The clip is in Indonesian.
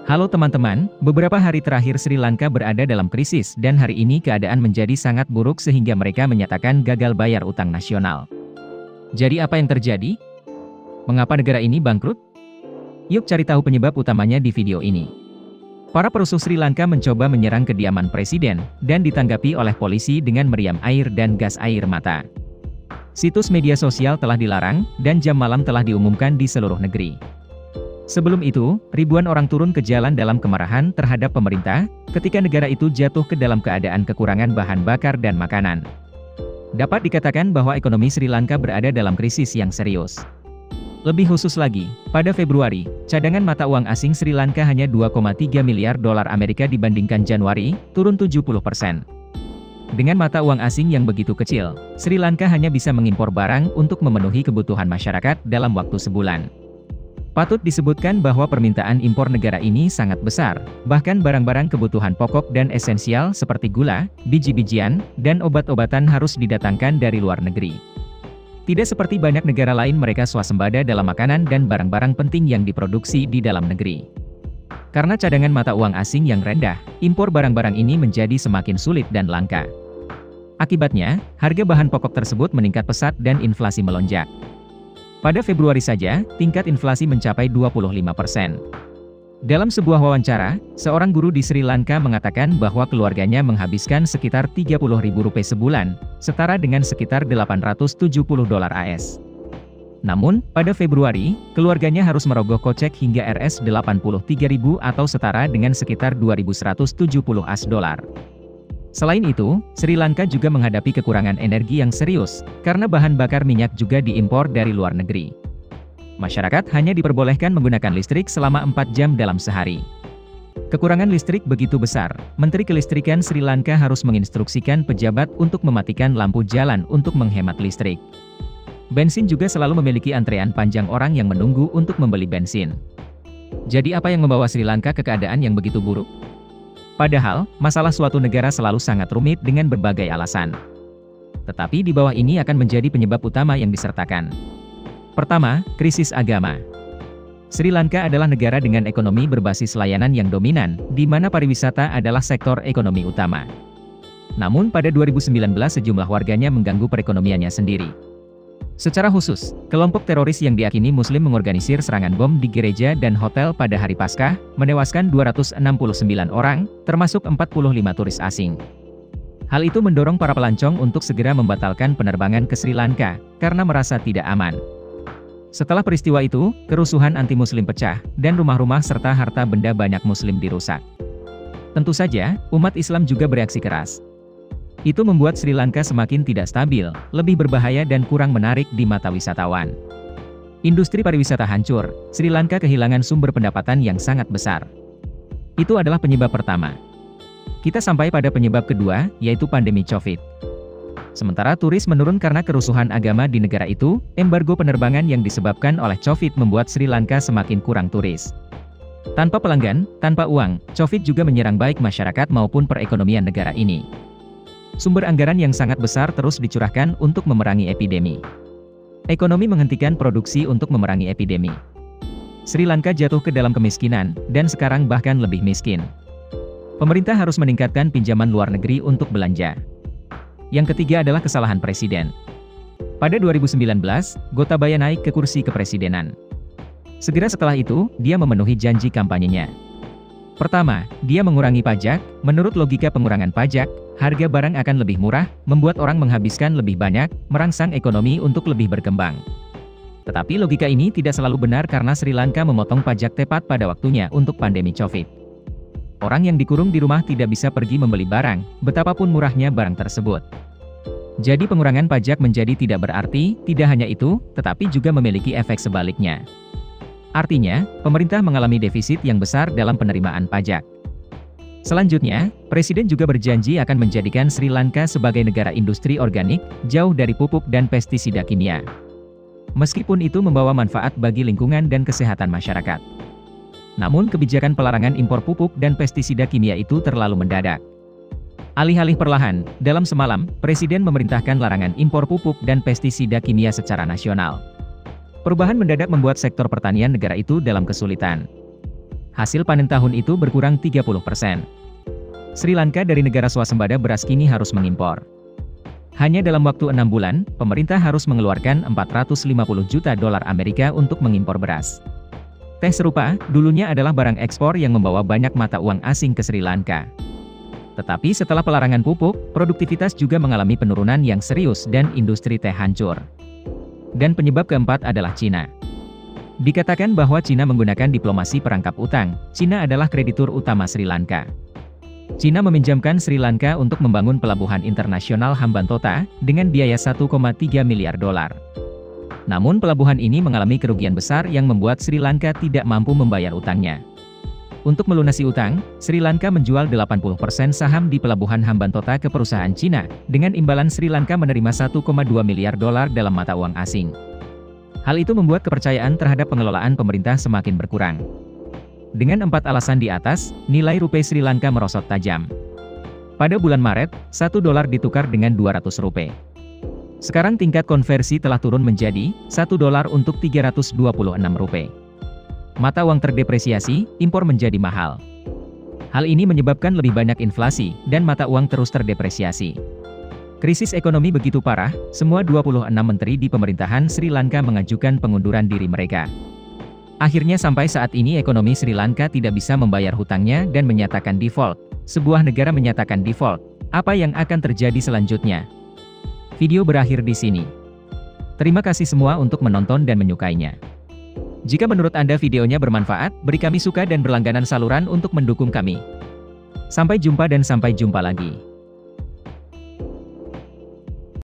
Halo teman-teman, beberapa hari terakhir Sri Lanka berada dalam krisis dan hari ini keadaan menjadi sangat buruk sehingga mereka menyatakan gagal bayar utang nasional. Jadi apa yang terjadi? Mengapa negara ini bangkrut? Yuk cari tahu penyebab utamanya di video ini. Para perusuh Sri Lanka mencoba menyerang kediaman presiden dan ditanggapi oleh polisi dengan meriam air dan gas air mata. Situs media sosial telah dilarang dan jam malam telah diumumkan di seluruh negeri. Sebelum itu, ribuan orang turun ke jalan dalam kemarahan terhadap pemerintah, ketika negara itu jatuh ke dalam keadaan kekurangan bahan bakar dan makanan. Dapat dikatakan bahwa ekonomi Sri Lanka berada dalam krisis yang serius. Lebih khusus lagi, pada Februari, cadangan mata uang asing Sri Lanka hanya 2,3 miliar dolar Amerika dibandingkan Januari, turun 70%. Dengan mata uang asing yang begitu kecil, Sri Lanka hanya bisa mengimpor barang untuk memenuhi kebutuhan masyarakat dalam waktu sebulan. Patut disebutkan bahwa permintaan impor negara ini sangat besar, bahkan barang-barang kebutuhan pokok dan esensial seperti gula, biji-bijian, dan obat-obatan harus didatangkan dari luar negeri. Tidak seperti banyak negara lain mereka swasembada dalam makanan dan barang-barang penting yang diproduksi di dalam negeri. Karena cadangan mata uang asing yang rendah, impor barang-barang ini menjadi semakin sulit dan langka. Akibatnya, harga bahan pokok tersebut meningkat pesat dan inflasi melonjak. Pada Februari saja, tingkat inflasi mencapai 25%. Dalam sebuah wawancara, seorang guru di Sri Lanka mengatakan bahwa keluarganya menghabiskan sekitar Rp30.000 sebulan, setara dengan sekitar $870 AS. Namun, pada Februari, keluarganya harus merogoh kocek hingga Rs 83.000 atau setara dengan sekitar 2.170 AS dolar. Selain itu, Sri Lanka juga menghadapi kekurangan energi yang serius, karena bahan bakar minyak juga diimpor dari luar negeri. Masyarakat hanya diperbolehkan menggunakan listrik selama 4 jam dalam sehari. Kekurangan listrik begitu besar, Menteri Kelistrikan Sri Lanka harus menginstruksikan pejabat untuk mematikan lampu jalan untuk menghemat listrik. Bensin juga selalu memiliki antrean panjang orang yang menunggu untuk membeli bensin. Jadi apa yang membawa Sri Lanka ke keadaan yang begitu buruk? Padahal, masalah suatu negara selalu sangat rumit dengan berbagai alasan. Tetapi di bawah ini akan menjadi penyebab utama yang disertakan. Pertama, krisis agama. Sri Lanka adalah negara dengan ekonomi berbasis layanan yang dominan, di mana pariwisata adalah sektor ekonomi utama. Namun pada 2019 sejumlah warganya mengganggu perekonomiannya sendiri. Secara khusus, kelompok teroris yang diyakini Muslim mengorganisir serangan bom di gereja dan hotel pada hari Paskah, menewaskan 269 orang, termasuk 45 turis asing. Hal itu mendorong para pelancong untuk segera membatalkan penerbangan ke Sri Lanka, karena merasa tidak aman. Setelah peristiwa itu, kerusuhan anti-Muslim pecah, dan rumah-rumah serta harta benda banyak Muslim dirusak. Tentu saja, umat Islam juga bereaksi keras. Itu membuat Sri Lanka semakin tidak stabil, lebih berbahaya dan kurang menarik di mata wisatawan. Industri pariwisata hancur, Sri Lanka kehilangan sumber pendapatan yang sangat besar. Itu adalah penyebab pertama. Kita sampai pada penyebab kedua, yaitu pandemi COVID. Sementara turis menurun karena kerusuhan agama di negara itu, embargo penerbangan yang disebabkan oleh COVID membuat Sri Lanka semakin kurang turis. Tanpa pelanggan, tanpa uang, COVID juga menyerang baik masyarakat maupun perekonomian negara ini. Sumber anggaran yang sangat besar terus dicurahkan untuk memerangi epidemi. Ekonomi menghentikan produksi untuk memerangi epidemi. Sri Lanka jatuh ke dalam kemiskinan, dan sekarang bahkan lebih miskin. Pemerintah harus meningkatkan pinjaman luar negeri untuk belanja. Yang ketiga adalah kesalahan presiden. Pada 2019, Gotabaya naik ke kursi kepresidenan. Segera setelah itu, dia memenuhi janji kampanyenya. Pertama, dia mengurangi pajak. Menurut logika pengurangan pajak, harga barang akan lebih murah, membuat orang menghabiskan lebih banyak, merangsang ekonomi untuk lebih berkembang. Tetapi logika ini tidak selalu benar karena Sri Lanka memotong pajak tepat pada waktunya untuk pandemi COVID. Orang yang dikurung di rumah tidak bisa pergi membeli barang, betapapun murahnya barang tersebut. Jadi pengurangan pajak menjadi tidak berarti, tidak hanya itu, tetapi juga memiliki efek sebaliknya. Artinya, pemerintah mengalami defisit yang besar dalam penerimaan pajak. Selanjutnya, Presiden juga berjanji akan menjadikan Sri Lanka sebagai negara industri organik, jauh dari pupuk dan pestisida kimia. Meskipun itu membawa manfaat bagi lingkungan dan kesehatan masyarakat. Namun kebijakan pelarangan impor pupuk dan pestisida kimia itu terlalu mendadak. Alih-alih perlahan, dalam semalam, Presiden memerintahkan larangan impor pupuk dan pestisida kimia secara nasional. Perubahan mendadak membuat sektor pertanian negara itu dalam kesulitan. Hasil panen tahun itu berkurang 30%. Sri Lanka dari negara swasembada beras kini harus mengimpor. Hanya dalam waktu 6 bulan, pemerintah harus mengeluarkan 450 juta dolar Amerika untuk mengimpor beras. Teh serupa, dulunya adalah barang ekspor yang membawa banyak mata uang asing ke Sri Lanka. Tetapi setelah pelarangan pupuk, produktivitas juga mengalami penurunan yang serius dan industri teh hancur. Dan penyebab keempat adalah Cina. Dikatakan bahwa Cina menggunakan diplomasi perangkap utang. Cina adalah kreditur utama Sri Lanka. Cina meminjamkan Sri Lanka untuk membangun pelabuhan internasional Hambantota dengan biaya 1,3 miliar dolar. Namun pelabuhan ini mengalami kerugian besar yang membuat Sri Lanka tidak mampu membayar utangnya. Untuk melunasi utang, Sri Lanka menjual 80% saham di pelabuhan Hambantota ke perusahaan Cina, dengan imbalan Sri Lanka menerima 1,2 miliar dolar dalam mata uang asing. Hal itu membuat kepercayaan terhadap pengelolaan pemerintah semakin berkurang. Dengan 4 alasan di atas, nilai rupiah Sri Lanka merosot tajam. Pada bulan Maret, 1 dolar ditukar dengan 200 rupiah. Sekarang tingkat konversi telah turun menjadi 1 dolar untuk 326 rupiah. Mata uang terdepresiasi, impor menjadi mahal. Hal ini menyebabkan lebih banyak inflasi, dan mata uang terus terdepresiasi. Krisis ekonomi begitu parah, semua 26 menteri di pemerintahan Sri Lanka mengajukan pengunduran diri mereka. Akhirnya sampai saat ini ekonomi Sri Lanka tidak bisa membayar hutangnya dan menyatakan default. Sebuah negara menyatakan default. Apa yang akan terjadi selanjutnya? Video berakhir di sini. Terima kasih semua untuk menonton dan menyukainya. Jika menurut Anda videonya bermanfaat, beri kami suka dan berlangganan saluran untuk mendukung kami. Sampai jumpa dan sampai jumpa lagi.